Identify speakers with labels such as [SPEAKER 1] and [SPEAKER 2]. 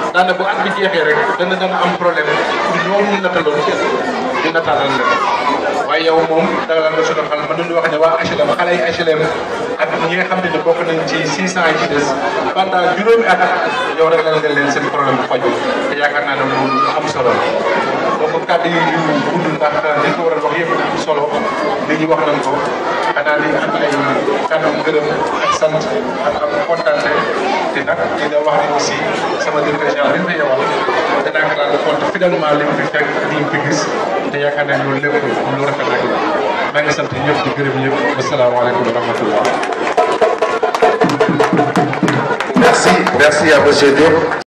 [SPEAKER 1] daanaka bu at bi jeexee rek dana am problème pour ñooñu nataloon ñu nataalal leen waaye yow moom danga la suñu xel mën nañu wax ne waa HLM xale yi HLM ak ñi nga xam ne bokk nañ ci 600 yi ci des pendant juróomi at yow rek la nga leen seen problème bu faju te yaakaar naa ne loolu am solo donc kàddu yi yu gudd ndax li ko war a wax yëpp am solo li ñuy wax nañ ko xanaa di am ay kàddu ngërëm ak sant ak am kontante te nag dina wax ne aussi sama directeur général li mu fi yewal danaa ko daal compte fidèlement li mu fi fekk li mu fi gis te yaakaar naa loolu lépp lu rafet rek la maa ngi sant ñëpp di gërëm ñëpp wasalaamaaleykum wa rahmatullah.
[SPEAKER 2] Merci à monsieur Diop.